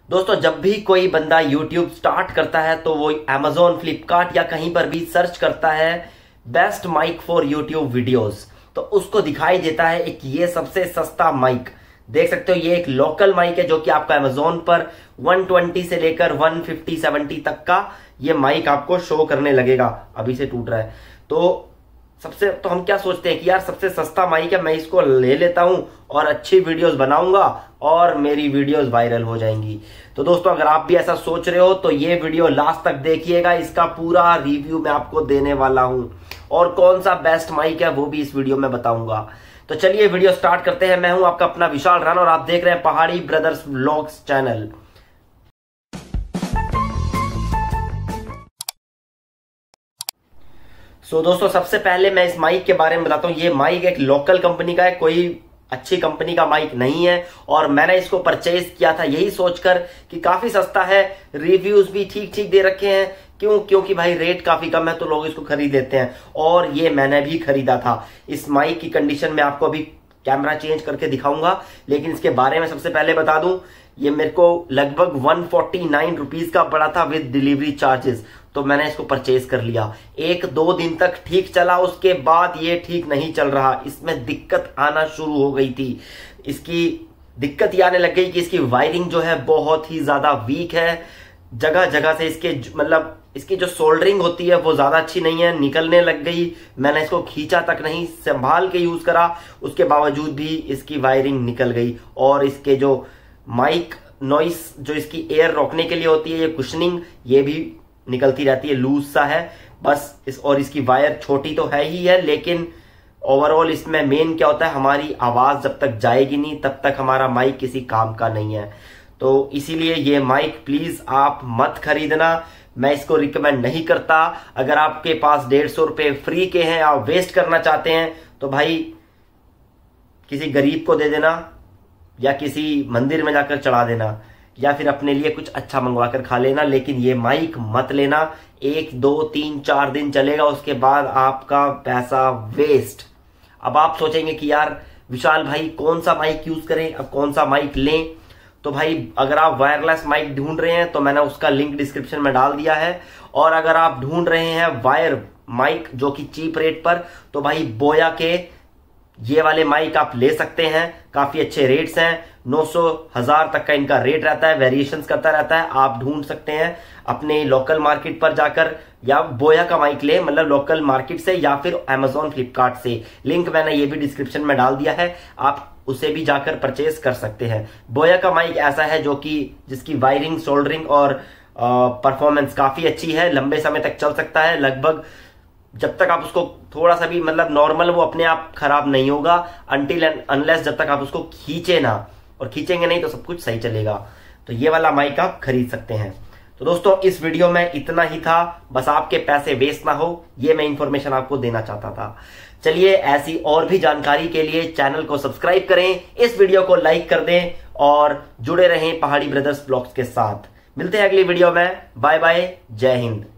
दोस्तों जब भी कोई बंदा YouTube स्टार्ट करता है तो वो Amazon, फ्लिपकार्ट या कहीं पर भी सर्च करता है best mic for YouTube videos, तो उसको दिखाई देता है एक ये सबसे सस्ता माइक। देख सकते हो ये एक लोकल माइक है जो कि आपको Amazon पर 120 से लेकर 150-70 तक का ये माइक आपको शो करने लगेगा। अभी से टूट रहा है तो हम क्या सोचते हैं कि यार सबसे सस्ता माइक है, मैं इसको ले लेता हूं और अच्छी वीडियोस बनाऊंगा और मेरी वीडियोस वायरल हो जाएंगी। तो दोस्तों अगर आप भी ऐसा सोच रहे हो तो ये वीडियो लास्ट तक देखिएगा, इसका पूरा रिव्यू मैं आपको देने वाला हूं और कौन सा बेस्ट माइक है वो भी इस वीडियो में बताऊंगा। तो चलिए वीडियो स्टार्ट करते हैं। मैं हूं आपका अपना विशाल राणा और आप देख रहे हैं पहाड़ी ब्रदर्स व्लॉग्स चैनल। दोस्तों सबसे पहले मैं इस माइक के बारे में बताता हूँ। ये माइक एक लोकल कंपनी का है, कोई अच्छी कंपनी का माइक नहीं है और मैंने इसको परचेज किया था यही सोचकर कि काफी सस्ता है, रिव्यूज भी ठीक ठीक दे रखे हैं। क्योंकि भाई रेट काफी कम है तो लोग इसको खरीद लेते हैं और ये मैंने भी खरीदा था। इस माइक की कंडीशन में आपको अभी कैमरा चेंज करके दिखाऊंगा, लेकिन इसके बारे में सबसे पहले बता दूं ये मेरे को लगभग 149 रुपीज का पड़ा था विद डिलीवरी चार्जेस, तो मैंने इसको परचेज कर लिया। 1-2 दिन तक ठीक चला, उसके बाद ये ठीक नहीं चल रहा, इसमें दिक्कत आना शुरू हो गई थी। इसकी दिक्कत ये आने लग गई कि इसकी वायरिंग जो है बहुत ही ज्यादा वीक है। जगह जगह से इसकी जो सोल्डरिंग होती है वो ज्यादा अच्छी नहीं है, निकलने लग गई। मैंने इसको खींचा तक नहीं, संभाल के यूज करा, उसके बावजूद भी इसकी वायरिंग निकल गई। और इसके जो माइक नॉइस जो इसकी एयर रोकने के लिए होती है, ये कुशनिंग ये भी निकलती रहती है, लूज सा है बस। और इसकी वायर छोटी तो है ही है, लेकिन ओवरऑल इसमें मेन क्या होता है, हमारी आवाज जब तक जाएगी नहीं तब तक हमारा माइक किसी काम का नहीं है। तो इसीलिए ये माइक प्लीज आप मत खरीदना, मैं इसको रिकमेंड नहीं करता। अगर आपके पास 150 रुपए फ्री के हैं, आप वेस्ट करना चाहते हैं तो भाई किसी गरीब को दे देना या किसी मंदिर में जाकर चढ़ा देना या फिर अपने लिए कुछ अच्छा मंगवा कर खा लेना, लेकिन ये माइक मत लेना। 1-2-3-4 दिन चलेगा, उसके बाद आपका पैसा वेस्ट। अब आप सोचेंगे कि यार विशाल भाई कौन सा माइक यूज करें, अब कौन सा माइक लें। तो भाई अगर आप वायरलेस माइक ढूंढ रहे हैं तो मैंने उसका लिंक डिस्क्रिप्शन में डाल दिया है, और अगर आप ढूंढ रहे हैं वायर माइक जो कि चीप रेट पर, तो भाई बोया के ये वाले माइक आप ले सकते हैं। काफी अच्छे रेट्स हैं, 900-1000 तक का इनका रेट रहता है, वेरिएशंस करता रहता है। आप ढूंढ सकते हैं अपने लोकल मार्केट पर जाकर, या बोया का माइक ले मतलब लोकल मार्केट से, या फिर Amazon, फ्लिपकार्ट से। लिंक मैंने ये भी डिस्क्रिप्शन में डाल दिया है, आप उसे भी जाकर परचेज कर सकते हैं। बोया का माइक ऐसा है जो कि जिसकी वायरिंग, सोल्डरिंग और परफॉर्मेंस काफी अच्छी है, लंबे समय तक चल सकता है। लगभग जब तक आप उसको थोड़ा सा भी मतलब नॉर्मल, वो अपने आप खराब नहीं होगा अनटिल एंड अनलेस जब तक आप उसको खींचे ना, और खींचेंगे नहीं तो सब कुछ सही चलेगा। तो ये वाला माइक आप खरीद सकते हैं। तो दोस्तों इस वीडियो में इतना ही था, बस आपके पैसे वेस्ट ना हो ये मैं इंफॉर्मेशन आपको देना चाहता था। चलिए ऐसी और भी जानकारी के लिए चैनल को सब्सक्राइब करें, इस वीडियो को लाइक कर दें और जुड़े रहें पहाड़ी ब्रदर्स व्लॉग्स के साथ। मिलते हैं अगली वीडियो में। बाय बाय, जय हिंद।